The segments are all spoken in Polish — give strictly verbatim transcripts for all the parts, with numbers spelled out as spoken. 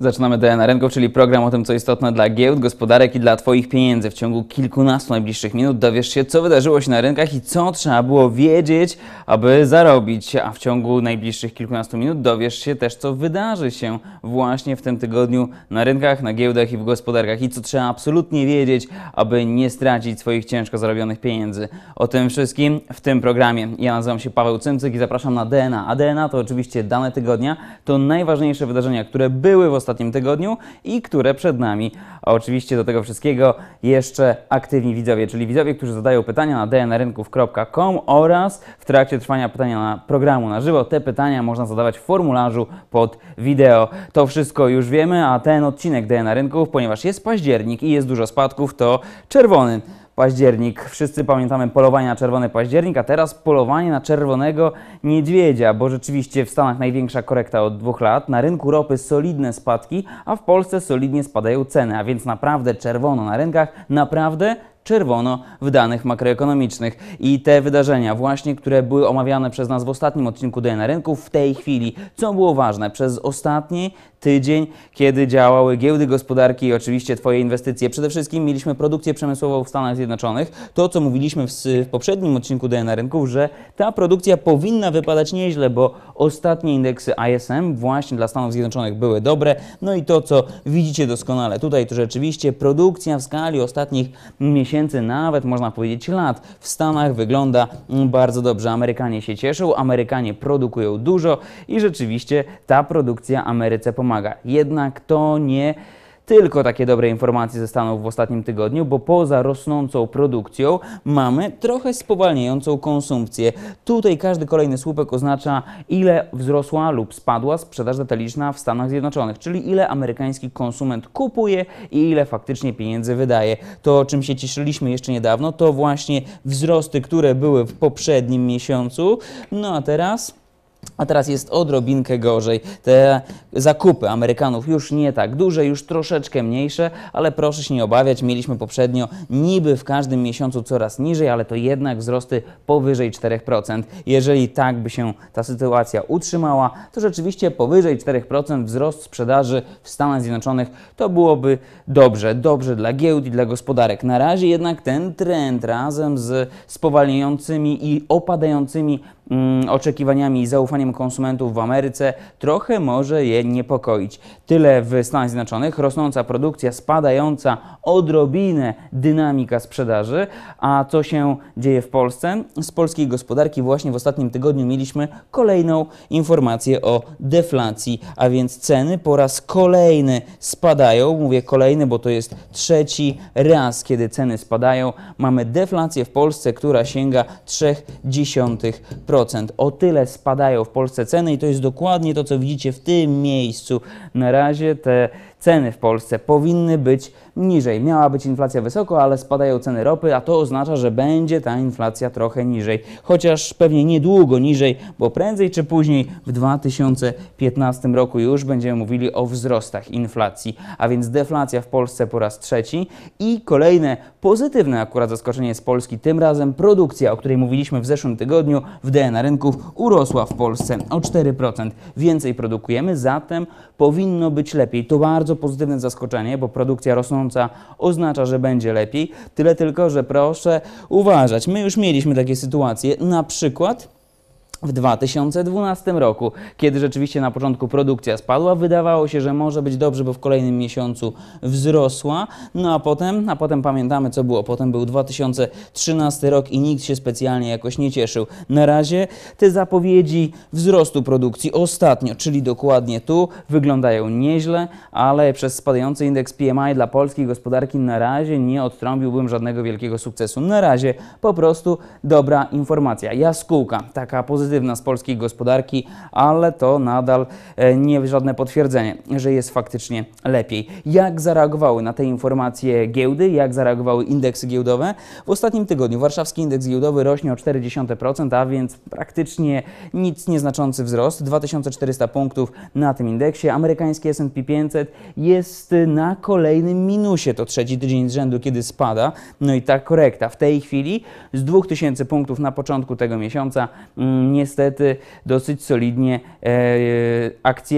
Zaczynamy D N A Rynków, czyli program o tym, co istotne dla giełd, gospodarek i dla Twoich pieniędzy. W ciągu kilkunastu najbliższych minut dowiesz się, co wydarzyło się na rynkach i co trzeba było wiedzieć, aby zarobić. A w ciągu najbliższych kilkunastu minut dowiesz się też, co wydarzy się właśnie w tym tygodniu na rynkach, na giełdach i w gospodarkach i co trzeba absolutnie wiedzieć, aby nie stracić swoich ciężko zarobionych pieniędzy. O tym wszystkim w tym programie. Ja nazywam się Paweł Cymcyk i zapraszam na D N A. A D N A to oczywiście dane tygodnia, to najważniejsze wydarzenia, które były w ostatnim tygodniu i które przed nami. A oczywiście do tego wszystkiego jeszcze aktywni widzowie, czyli widzowie, którzy zadają pytania na d n a rynków kropka com oraz w trakcie trwania pytania na programu na żywo. Te pytania można zadawać w formularzu pod wideo. To wszystko już wiemy, a ten odcinek D N A Rynków, ponieważ jest październik i jest dużo spadków, to czerwony październik. Wszyscy pamiętamy polowanie na czerwony październik, a teraz polowanie na czerwonego niedźwiedzia, bo rzeczywiście w Stanach największa korekta od dwóch lat, na rynku ropy solidne spadki, a w Polsce solidnie spadają ceny, a więc naprawdę czerwono na rynkach, naprawdę czerwono w danych makroekonomicznych. I te wydarzenia właśnie, które były omawiane przez nas w ostatnim odcinku D N A Rynków, w tej chwili, co było ważne przez ostatni tydzień, kiedy działały giełdy, gospodarki i oczywiście Twoje inwestycje. Przede wszystkim mieliśmy produkcję przemysłową w Stanach Zjednoczonych. To, co mówiliśmy w, w poprzednim odcinku D N A Rynków, że ta produkcja powinna wypadać nieźle, bo ostatnie indeksy I S M właśnie dla Stanów Zjednoczonych były dobre. No i to, co widzicie doskonale tutaj, to rzeczywiście produkcja w skali ostatnich miesięcy, nawet można powiedzieć lat, w Stanach wygląda bardzo dobrze. Amerykanie się cieszą, Amerykanie produkują dużo i rzeczywiście ta produkcja Ameryce pomaga. Jednak to nie tylko takie dobre informacje ze Stanów w ostatnim tygodniu, bo poza rosnącą produkcją mamy trochę spowalniającą konsumpcję. Tutaj każdy kolejny słupek oznacza, ile wzrosła lub spadła sprzedaż detaliczna w Stanach Zjednoczonych, czyli ile amerykański konsument kupuje i ile faktycznie pieniędzy wydaje. To, o czym się cieszyliśmy jeszcze niedawno, to właśnie wzrosty, które były w poprzednim miesiącu. No a teraz... A teraz jest odrobinkę gorzej. Te zakupy Amerykanów już nie tak duże, już troszeczkę mniejsze, ale proszę się nie obawiać, mieliśmy poprzednio niby w każdym miesiącu coraz niżej, ale to jednak wzrosty powyżej czterech procent. Jeżeli tak by się ta sytuacja utrzymała, to rzeczywiście powyżej czterech procent wzrost sprzedaży w Stanach Zjednoczonych to byłoby dobrze, dobrze dla giełd i dla gospodarek. Na razie jednak ten trend razem z spowalniającymi i opadającymi mm, oczekiwaniami i zaufaniem konsumentów w Ameryce trochę może je niepokoić. Tyle w Stanach Zjednoczonych, rosnąca produkcja, spadająca odrobinę dynamika sprzedaży, a co się dzieje w Polsce? Z polskiej gospodarki właśnie w ostatnim tygodniu mieliśmy kolejną informację o deflacji, a więc ceny po raz kolejny spadają. Mówię kolejny, bo to jest trzeci raz, kiedy ceny spadają. Mamy deflację w Polsce, która sięga trzy przecinek pięć procent. O tyle spadają w Polsce ceny i to jest dokładnie to, co widzicie w tym miejscu. Na razie te ceny w Polsce powinny być niżej. Miała być inflacja wysoko, ale spadają ceny ropy, a to oznacza, że będzie ta inflacja trochę niżej. Chociaż pewnie niedługo niżej, bo prędzej czy później w dwa tysiące piętnastym roku już będziemy mówili o wzrostach inflacji. A więc deflacja w Polsce po raz trzeci i kolejne pozytywne akurat zaskoczenie z Polski. Tym razem produkcja, o której mówiliśmy w zeszłym tygodniu w D N A Rynków, urosła w Polsce o cztery procent. Więcej produkujemy, zatem powinno być lepiej. To bardzo pozytywne zaskoczenie, bo produkcja rosnąca oznacza, że będzie lepiej. Tyle tylko, że proszę uważać. My już mieliśmy takie sytuacje, na przykład w dwa tysiące dwunastym roku, kiedy rzeczywiście na początku produkcja spadła, wydawało się, że może być dobrze, bo w kolejnym miesiącu wzrosła, no a potem, a potem pamiętamy, co było. Potem był dwa tysiące trzynasty rok i nikt się specjalnie jakoś nie cieszył. Na razie te zapowiedzi wzrostu produkcji ostatnio, czyli dokładnie tu, wyglądają nieźle, ale przez spadający indeks P M I dla polskiej gospodarki na razie nie odtrąbiłbym żadnego wielkiego sukcesu. Na razie po prostu dobra informacja. Jaskółka, taka pozytywna z polskiej gospodarki, ale to nadal nie żadne potwierdzenie, że jest faktycznie lepiej. Jak zareagowały na te informacje giełdy, jak zareagowały indeksy giełdowe? W ostatnim tygodniu warszawski indeks giełdowy rośnie o cztery przecinek pięć procent, a więc praktycznie nic nieznaczący wzrost, dwa tysiące czterysta punktów na tym indeksie. Amerykański S and P pięćset jest na kolejnym minusie, to trzeci tydzień z rzędu, kiedy spada. No i ta korekta w tej chwili z dwóch tysięcy punktów na początku tego miesiąca niestety dosyć solidnie e, akcje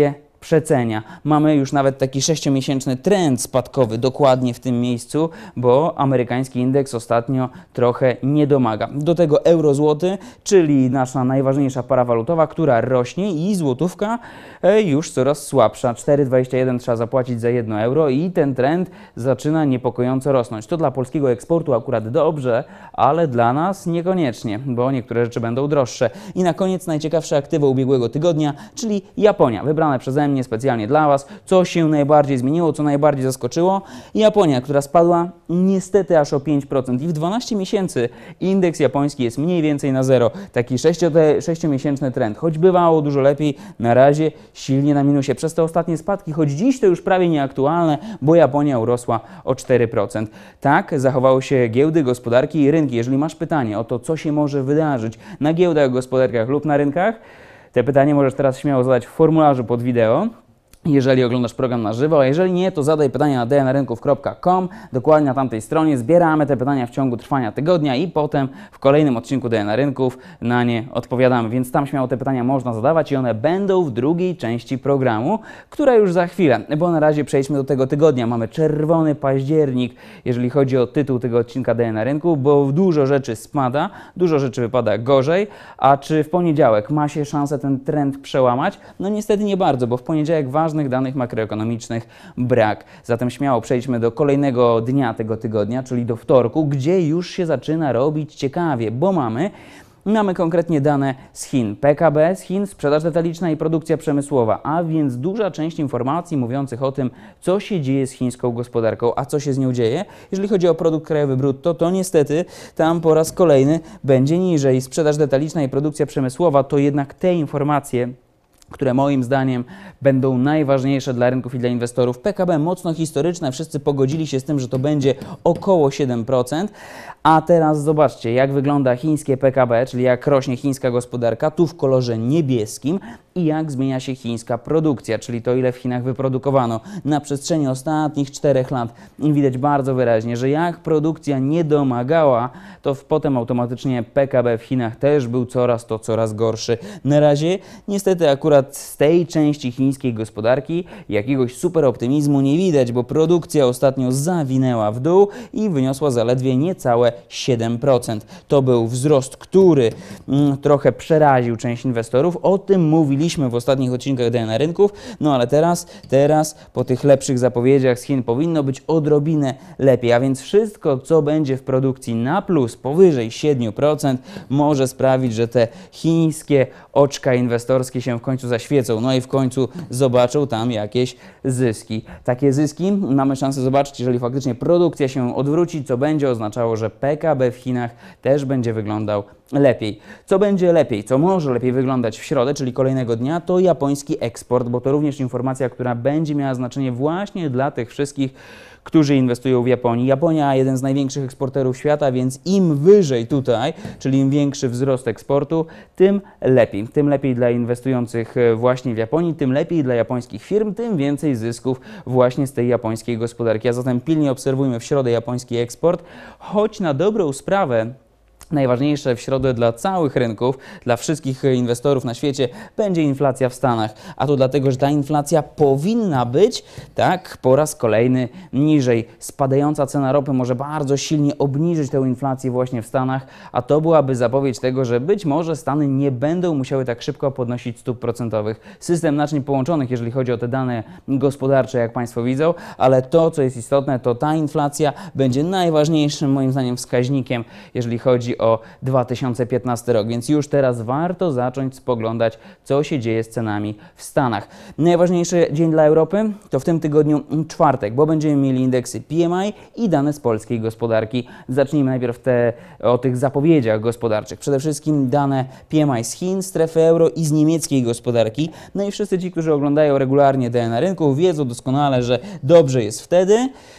przecenia. Mamy już nawet taki sześciomiesięczny trend spadkowy dokładnie w tym miejscu, bo amerykański indeks ostatnio trochę nie domaga. Do tego euro-złoty, czyli nasza najważniejsza para walutowa, która rośnie i złotówka już coraz słabsza. cztery przecinek dwadzieścia jeden trzeba zapłacić za jedno euro i ten trend zaczyna niepokojąco rosnąć. To dla polskiego eksportu akurat dobrze, ale dla nas niekoniecznie, bo niektóre rzeczy będą droższe. I na koniec najciekawsze aktywa ubiegłego tygodnia, czyli Japonia, wybrane przeze mnie specjalnie dla Was. Co się najbardziej zmieniło, co najbardziej zaskoczyło? Japonia, która spadła niestety aż o pięć procent i w dwanaście miesięcy indeks japoński jest mniej więcej na zero. Taki sześciomiesięczny trend, choć bywało dużo lepiej, na razie silnie na minusie przez te ostatnie spadki, choć dziś to już prawie nieaktualne, bo Japonia urosła o cztery procent. Tak zachowały się giełdy, gospodarki i rynki. Jeżeli masz pytanie o to, co się może wydarzyć na giełdach, gospodarkach lub na rynkach, te pytanie możesz teraz śmiało zadać w formularzu pod wideo, jeżeli oglądasz program na żywo, a jeżeli nie, to zadaj pytania na d n rynków kropka com, dokładnie na tamtej stronie. Zbieramy te pytania w ciągu trwania tygodnia i potem w kolejnym odcinku D N Rynków na nie odpowiadamy, więc tam śmiało te pytania można zadawać i one będą w drugiej części programu, która już za chwilę, bo na razie przejdźmy do tego tygodnia. Mamy czerwony październik, jeżeli chodzi o tytuł tego odcinka D N Rynku, bo dużo rzeczy spada, dużo rzeczy wypada gorzej, a czy w poniedziałek ma się szansę ten trend przełamać? No niestety nie bardzo, bo w poniedziałek ważny danych makroekonomicznych brak. Zatem śmiało przejdźmy do kolejnego dnia tego tygodnia, czyli do wtorku, gdzie już się zaczyna robić ciekawie, bo mamy Mamy konkretnie dane z Chin, P K B z Chin, sprzedaż detaliczna i produkcja przemysłowa, a więc duża część informacji mówiących o tym, co się dzieje z chińską gospodarką, a co się z nią dzieje. Jeżeli chodzi o produkt krajowy brutto, to niestety tam po raz kolejny będzie niżej. Sprzedaż detaliczna i produkcja przemysłowa to jednak te informacje, które moim zdaniem będą najważniejsze dla rynków i dla inwestorów. P K B mocno historyczne, wszyscy pogodzili się z tym, że to będzie około siedem procent, a teraz zobaczcie, jak wygląda chińskie P K B, czyli jak rośnie chińska gospodarka, tu w kolorze niebieskim, i jak zmienia się chińska produkcja, czyli to, ile w Chinach wyprodukowano. Na przestrzeni ostatnich czterech lat widać bardzo wyraźnie, że jak produkcja nie domagała, to potem automatycznie P K B w Chinach też był coraz to coraz gorszy. Na razie niestety akurat z tej części chińskiej gospodarki jakiegoś super optymizmu nie widać, bo produkcja ostatnio zawinęła w dół i wyniosła zaledwie niecałe siedem procent. To był wzrost, który mm, trochę przeraził część inwestorów. O tym mówiliśmy w ostatnich odcinkach D N Rynków, no ale teraz, teraz po tych lepszych zapowiedziach z Chin powinno być odrobinę lepiej, a więc wszystko, co będzie w produkcji na plus powyżej siedem procent, może sprawić, że te chińskie oczka inwestorskie się w końcu zaświecą, no i w końcu zobaczą tam jakieś zyski. Takie zyski mamy szansę zobaczyć, jeżeli faktycznie produkcja się odwróci, co będzie oznaczało, że P K B w Chinach też będzie wyglądał lepiej. Co będzie lepiej, co może lepiej wyglądać w środę, czyli kolejnego dnia, to japoński eksport, bo to również informacja, która będzie miała znaczenie właśnie dla tych wszystkich, którzy inwestują w Japonii. Japonia jeden z największych eksporterów świata, więc im wyżej tutaj, czyli im większy wzrost eksportu, tym lepiej. Tym lepiej dla inwestujących właśnie w Japonii, tym lepiej dla japońskich firm, tym więcej zysków właśnie z tej japońskiej gospodarki. A zatem pilnie obserwujmy w środę japoński eksport, choć na dobrą sprawę najważniejsze w środę dla całych rynków, dla wszystkich inwestorów na świecie będzie inflacja w Stanach. A to dlatego, że ta inflacja powinna być, tak, po raz kolejny niżej. Spadająca cena ropy może bardzo silnie obniżyć tę inflację właśnie w Stanach, a to byłaby zapowiedź tego, że być może Stany nie będą musiały tak szybko podnosić stóp procentowych. System naczyń połączonych, jeżeli chodzi o te dane gospodarcze, jak Państwo widzą, ale to, co jest istotne, to ta inflacja będzie najważniejszym moim zdaniem wskaźnikiem, jeżeli chodzi o dwa tysiące piętnasty rok, więc już teraz warto zacząć spoglądać, co się dzieje z cenami w Stanach. Najważniejszy dzień dla Europy to w tym tygodniu czwartek, bo będziemy mieli indeksy P M I i dane z polskiej gospodarki. Zacznijmy najpierw te, o tych zapowiedziach gospodarczych. Przede wszystkim dane P M I z Chin, strefy euro i z niemieckiej gospodarki. No i wszyscy ci, którzy oglądają regularnie D N Rynków, wiedzą doskonale, że dobrze jest wtedy,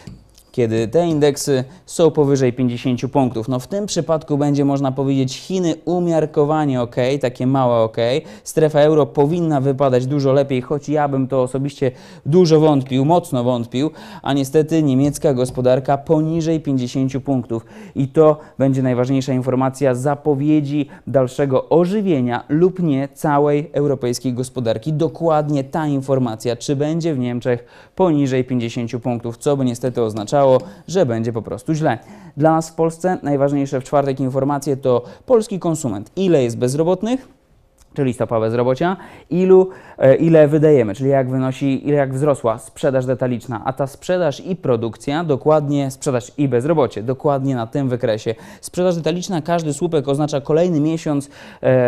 kiedy te indeksy są powyżej pięćdziesięciu punktów. No w tym przypadku będzie można powiedzieć Chiny umiarkowanie ok, takie małe ok. Strefa euro powinna wypadać dużo lepiej, choć ja bym to osobiście dużo wątpił, mocno wątpił, a niestety niemiecka gospodarka poniżej pięćdziesięciu punktów. I to będzie najważniejsza informacja zapowiedzi dalszego ożywienia lub nie całej europejskiej gospodarki. Dokładnie ta informacja, czy będzie w Niemczech poniżej pięćdziesięciu punktów, co by niestety oznaczało, że będzie po prostu źle. Dla nas w Polsce najważniejsze w czwartek informacje to polski konsument. Ile jest bezrobotnych, czyli stopa bezrobocia, ilu, e, ile wydajemy, czyli jak wynosi, ile jak wzrosła sprzedaż detaliczna, a ta sprzedaż i produkcja, dokładnie sprzedaż i bezrobocie, dokładnie na tym wykresie. Sprzedaż detaliczna, każdy słupek oznacza kolejny miesiąc e,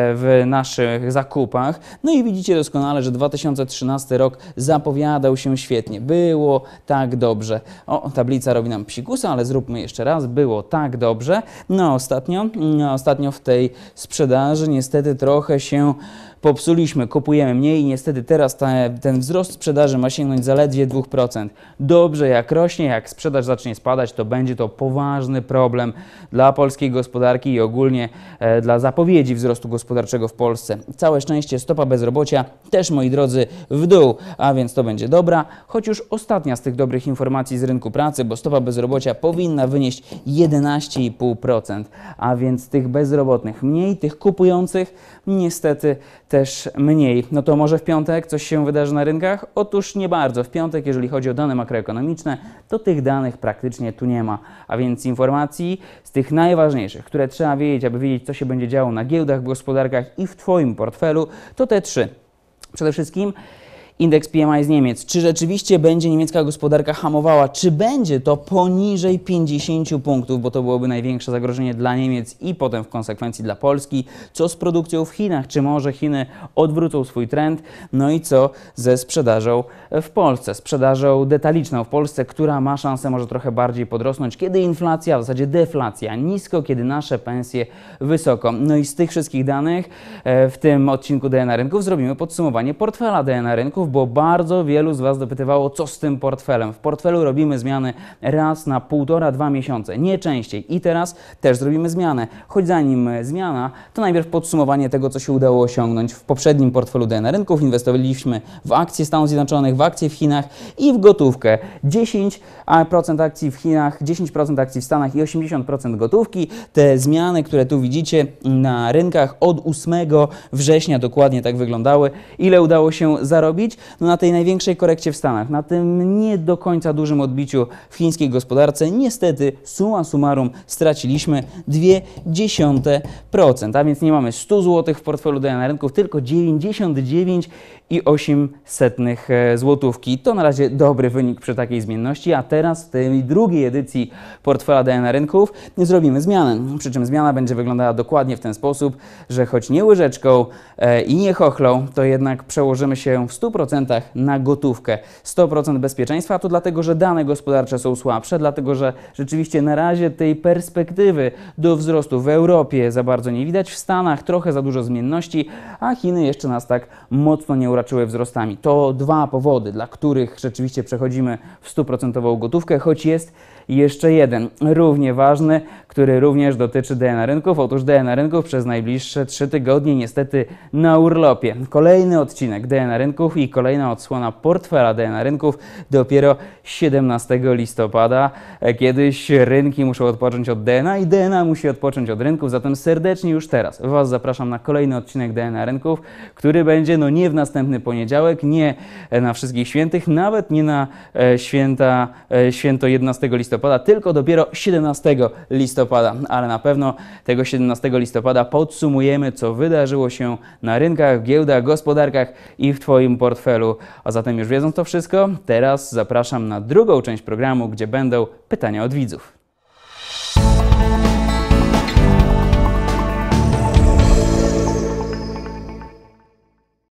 w naszych zakupach. No i widzicie doskonale, że dwa tysiące trzynasty rok zapowiadał się świetnie. Było tak dobrze. O, tablica robi nam psikusa, ale zróbmy jeszcze raz. Było tak dobrze. No ostatnio, no, ostatnio w tej sprzedaży niestety trochę się popsuliśmy, kupujemy mniej i niestety teraz ta, ten wzrost sprzedaży ma sięgnąć zaledwie dwa procent. Dobrze, jak rośnie, jak sprzedaż zacznie spadać, to będzie to poważny problem dla polskiej gospodarki i ogólnie e, dla zapowiedzi wzrostu gospodarczego w Polsce. Całe szczęście stopa bezrobocia też, moi drodzy, w dół, a więc to będzie dobra, choć już ostatnia z tych dobrych informacji z rynku pracy, bo stopa bezrobocia powinna wynieść jedenaście i pół procent, a więc tych bezrobotnych mniej, tych kupujących niestety też mniej. No to może w piątek coś się wydarzy na rynkach? Otóż nie bardzo. W piątek, jeżeli chodzi o dane makroekonomiczne, to tych danych praktycznie tu nie ma. A więc informacji z tych najważniejszych, które trzeba wiedzieć, aby wiedzieć, co się będzie działo na giełdach, w gospodarkach i w Twoim portfelu, to te trzy. Przede wszystkim indeks P M I z Niemiec. Czy rzeczywiście będzie niemiecka gospodarka hamowała? Czy będzie to poniżej pięćdziesięciu punktów, bo to byłoby największe zagrożenie dla Niemiec i potem w konsekwencji dla Polski? Co z produkcją w Chinach? Czy może Chiny odwrócą swój trend? No i co ze sprzedażą w Polsce? Sprzedażą detaliczną w Polsce, która ma szansę może trochę bardziej podrosnąć, kiedy inflacja, w zasadzie deflacja nisko, kiedy nasze pensje wysoko. No i z tych wszystkich danych w tym odcinku D N A Rynków zrobimy podsumowanie portfela D N A Rynków, bo bardzo wielu z Was dopytywało, co z tym portfelem. W portfelu robimy zmiany raz na półtora, dwa miesiące, nie częściej. I teraz też zrobimy zmianę. Choć zanim zmiana, to najpierw podsumowanie tego, co się udało osiągnąć. W poprzednim portfelu D N A Rynków inwestowaliśmy w akcje Stanów Zjednoczonych, w akcje w Chinach i w gotówkę. dziesięć procent akcji w Chinach, dziesięć procent akcji w Stanach i osiemdziesiąt procent gotówki. Te zmiany, które tu widzicie na rynkach od ósmego września dokładnie tak wyglądały. Ile udało się zarobić? No na tej największej korekcie w Stanach, na tym nie do końca dużym odbiciu w chińskiej gospodarce, niestety summa summarum straciliśmy dwie dziesiąte procent, a więc nie mamy stu złotych w portfelu D N A Rynków, tylko dziewięćdziesiąt dziewięć i osiem setnych złotówki. To na razie dobry wynik przy takiej zmienności, a teraz w tej drugiej edycji portfela D N A Rynków zrobimy zmianę. Przy czym zmiana będzie wyglądała dokładnie w ten sposób, że choć nie łyżeczką e, i nie chochlą, to jednak przełożymy się w stu procentach na gotówkę. sto procent bezpieczeństwa to dlatego, że dane gospodarcze są słabsze, dlatego, że rzeczywiście na razie tej perspektywy do wzrostu w Europie za bardzo nie widać, w Stanach trochę za dużo zmienności, a Chiny jeszcze nas tak mocno nie uraczyły wzrostami. To dwa powody, dla których rzeczywiście przechodzimy w stuprocentową gotówkę, choć jest jeszcze jeden, równie ważny, który również dotyczy D N A Rynków. Otóż D N A Rynków przez najbliższe trzy tygodnie niestety na urlopie. Kolejny odcinek D N A Rynków i kolejna odsłona portfela D N A Rynków dopiero siedemnastego listopada. Kiedyś rynki muszą odpocząć od D N A i D N A musi odpocząć od rynków, zatem serdecznie już teraz Was zapraszam na kolejny odcinek D N A Rynków, który będzie no nie w następny poniedziałek, nie na Wszystkich Świętych, nawet nie na e, święta, e, święto jedenastego listopada, tylko dopiero siedemnastego listopada, ale na pewno tego siedemnastego listopada podsumujemy, co wydarzyło się na rynkach, giełdach, gospodarkach i w Twoim portfelu. A zatem już wiedząc to wszystko, teraz zapraszam na drugą część programu, gdzie będą pytania od widzów.